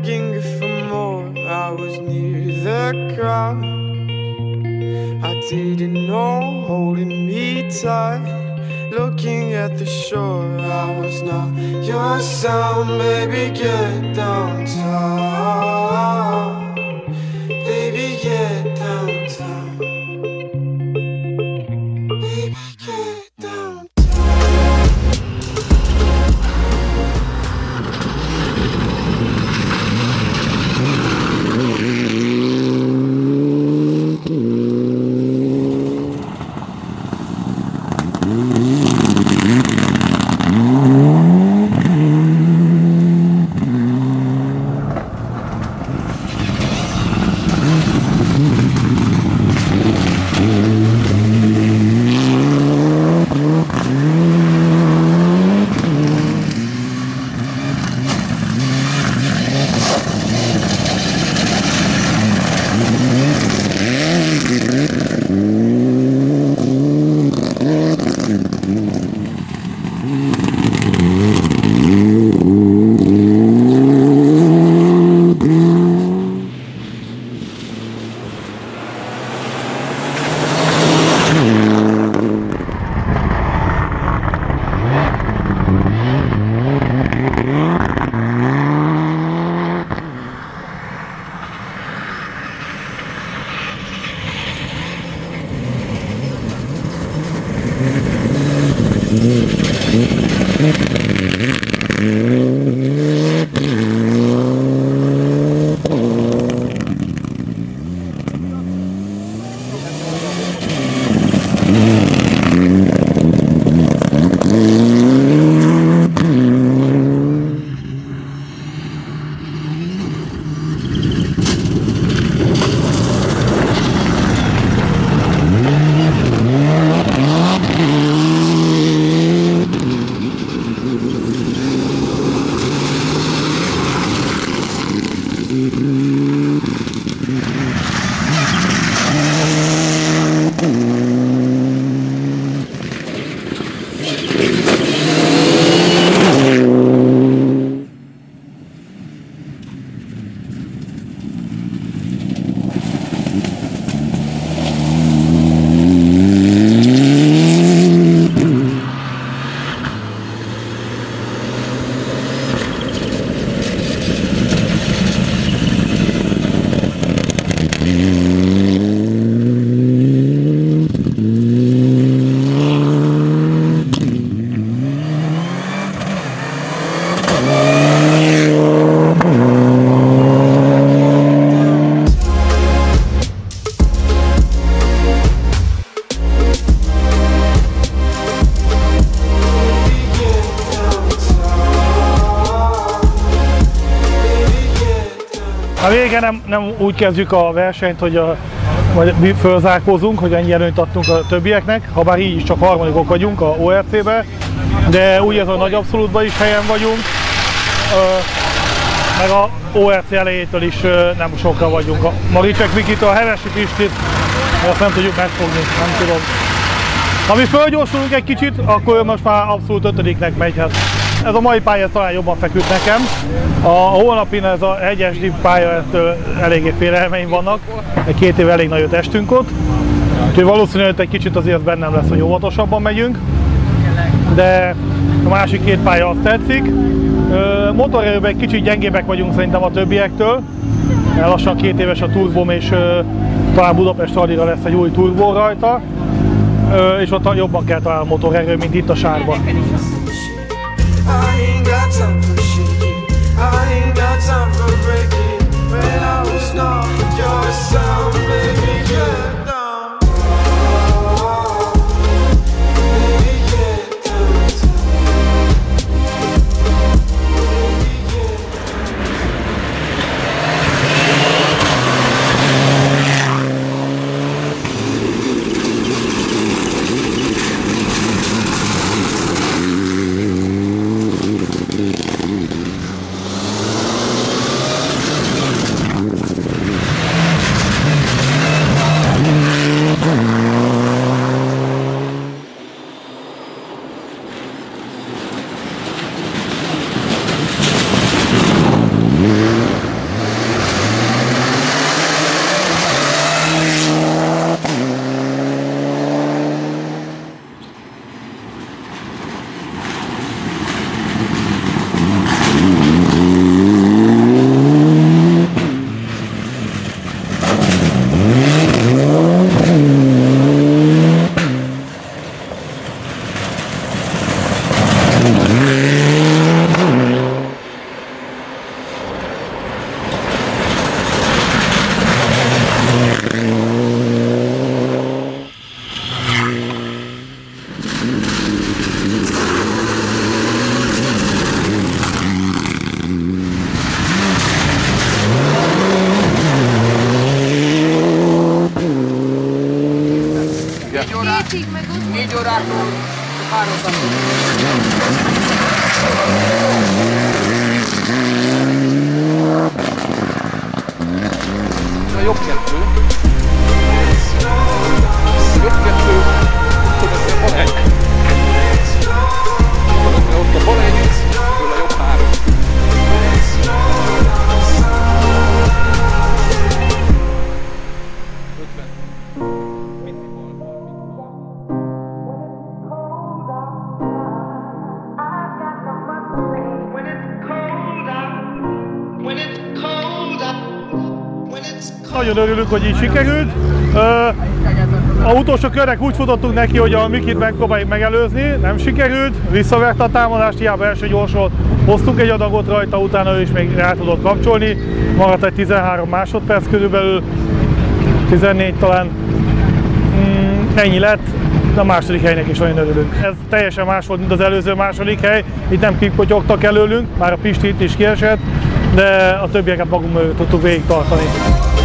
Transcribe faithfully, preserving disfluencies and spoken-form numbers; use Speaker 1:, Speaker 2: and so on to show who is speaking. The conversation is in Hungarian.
Speaker 1: begging for more. I was near the ground. I didn't know, holding me tight, looking at the shore. I was not your sound, baby, get downtown. Baby, get downtown. Baby, get downtown.
Speaker 2: A vége nem, nem úgy kezdjük a versenyt, hogy a, majd fölzárkózunk, hogy ennyi előnyt adtunk a többieknek, ha bár így is csak harmadikok vagyunk a o er cé-be, de úgy ez a nagy abszolútban is helyen vagyunk, meg a o er cé elejétől is nem sokkal vagyunk. A Maricsek Mikitől, a Hevesi Pistit, azt nem tudjuk megfogni, nem tudom. Ha mi fölgyorsulunk egy kicsit, akkor most már abszolút ötödiknek megy. Hát ez a mai pálya talán jobban feküdt nekem. A holnapin ez a hegyes pálya, ettől eléggé félelmeim vannak. Egy két év elég nagyot estünk ott. Úgyhogy valószínűleg egy kicsit azért bennem lesz, hogy óvatosabban megyünk. De a másik két pálya azt tetszik. Motorerőben egy kicsit gyengébbek vagyunk szerintem a többiektől. Lassan két éves a turbóm, és talán Budapest rallyra lesz egy új turbó rajta. És ott jobban kell talán a motorerő, mint itt a sárban.
Speaker 3: órát, négy órától háromszor. A jobb kettő. Jobb kettő. Tudod, van egy. Ott a bal egy, föl a jobb három.
Speaker 2: Nagyon örülünk, hogy így sikerült. A utolsó körnek úgy futottunk neki, hogy a Mikit megpróbáljuk megelőzni, nem sikerült, visszaverte a támadást, hiába első gyorsolt, hoztunk egy adagot rajta, utána ő is még rá tudott kapcsolni, maradt egy tizenhárom másodperc körülbelül, tizennégy talán, mm, ennyi lett, de a második helynek is nagyon örülünk. Ez teljesen más volt, mint az előző második hely, itt nem kikpotyogtak előlünk, már a Pisti itt is kiesett, de a többieket magunk mögött tudtuk végig tartani.